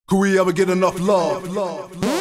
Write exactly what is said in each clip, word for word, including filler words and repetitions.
Could we ever get enough love? love, love.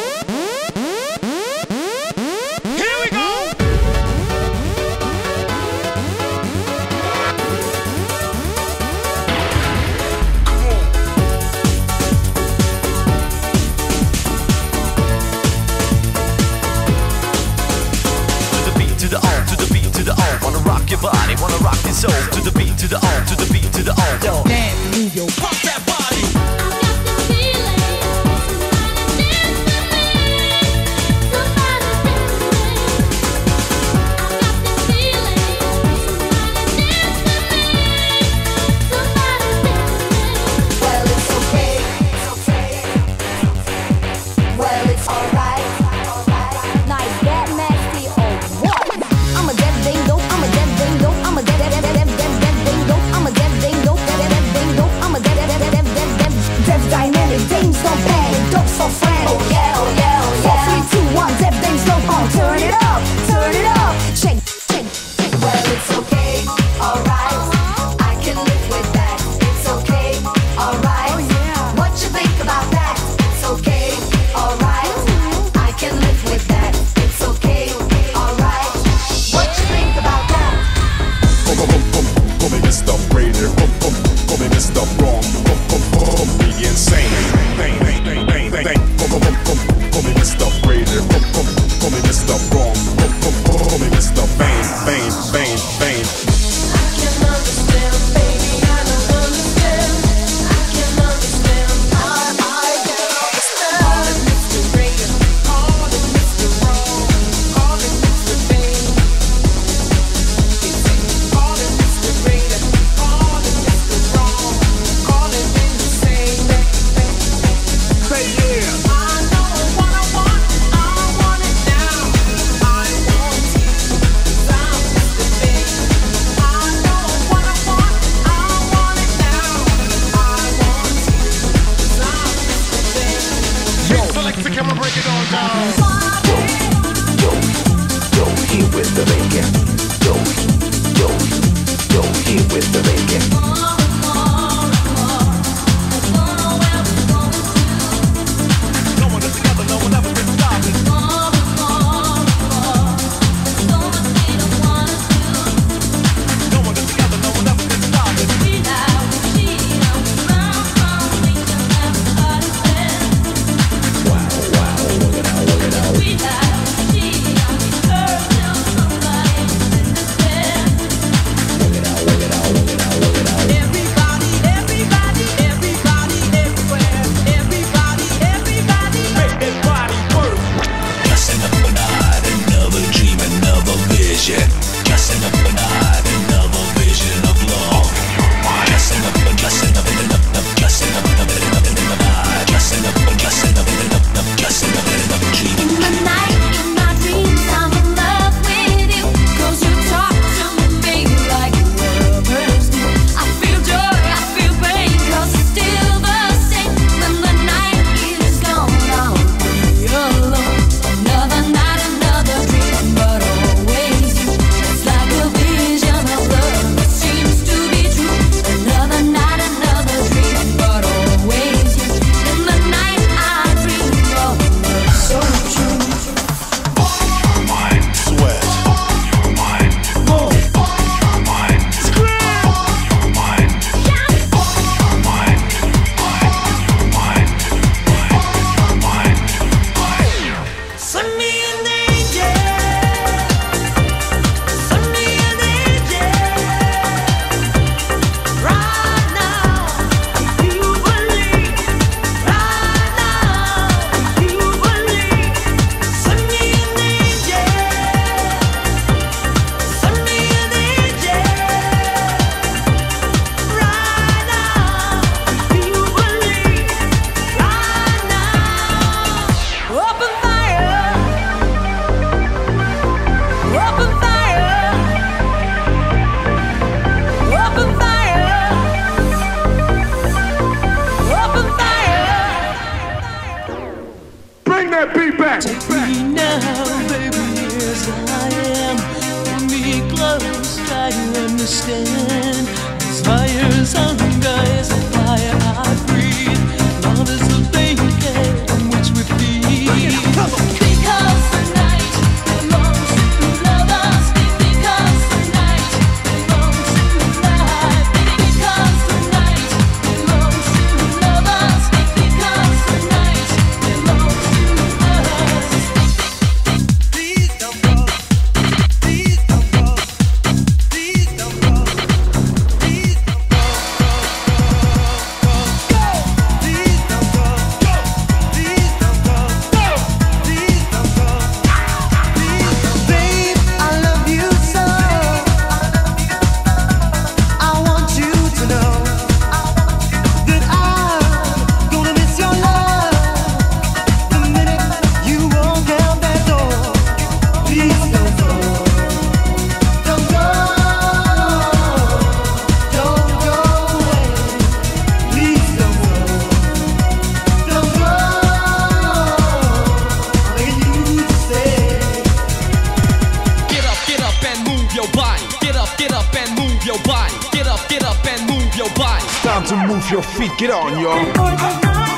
Your body, wanna rock your soul to the beat, to the on, to the beat, to the on. Yo, dance, move your pump that body. I got the feeling, somebody dance with me, somebody dance with me. I got the feeling, somebody dance with me, somebody dance with me. Well, it's okay, it's okay, well, it's alright, alright. Nice, get nasty, or what? I'm a dead ding dope, I'm a dead ding dope, I'm a dead dead dead dead dead dead ding dope, I'm a dead ding dope, dead dead dead ding dope, I'm a dead dead dead dead dead dead dead dynamic, dings don't bang, dope so friend. Oh yeah, oh yeah, oh yeah. Four, three, two, one, dead dings don't on. Turn it up, turn it up, shake, shake, shake. Well, it's okay, alright, I can live with that. It's okay, alright. Oh yeah. What you think about that? It's okay, alright, I can live with that. It's okay, alright. What you think about that? Come, come, come, come, come and Mister Raider. Come, come, come and Mister Wrong. Come, come, come, be insane. Bang, bang, bang, bang, bang. Come, come, come, come and Mister Raider. Come, come, come and Mister Wrong. Come, come, come and Mister Bang, bang, bang, bang. I can understand, baby, I don't understand. I can understand, I, I can understand. Call it Mister Raider, call it Mister Wrong, call it Mister Bang. Call it Mister Raider, call it Mister Wrong, call it insane. Say yeah. I know what I want, I want it now. I want it, 'cause I'm Mister Bang. I know what I want, I want it now. I want it, 'cause I'm Mister Bang. Yo, Selector, come and break it on down. Yo, yo, here with the bacon. Yo, yo, yo, here with the bacon. No one is together, no one ever can stop it. No one is together, no one ever can stop it. Wow, wow, look it out, look it out. Look it out, look it out, look it out, look it out. Everybody, everybody, everybody, everywhere. Everybody, everybody, make this body work. Just another night, another dream, another vision. Just another night, another vision of love. Just another, just another, another, just another, another, another night. Just another, just another, another, just another, another dream. In the night, in my dreams, I'm in love with you. 'Cause you talk to me like lovers do. I feel joy, I feel pain, 'cause it's still the same. When the night is gone, I'll be alone. Another night, another dream, but always you. It's like a vision of love that seems to be true. Another night, another dream, but always you. In the night, I dream of love so true. Your mind, sweat. Your mind, move. Your mind, scream. Your mind, your mind, your mind, your mind, Send me an angel. Send me an angel. Right now, if you believe. Right now, if you believe. Send me an angel. Send me an angel. Right now, if you believe. Right now, open fire. Open fire. Open fire. Open fire. Bring that beat back. Me now, baby, yes I am. Pull me close, try to understand. This fire's hunger is a fire I breathe. Love is the thing Move your feet, get on, y'all. For the night.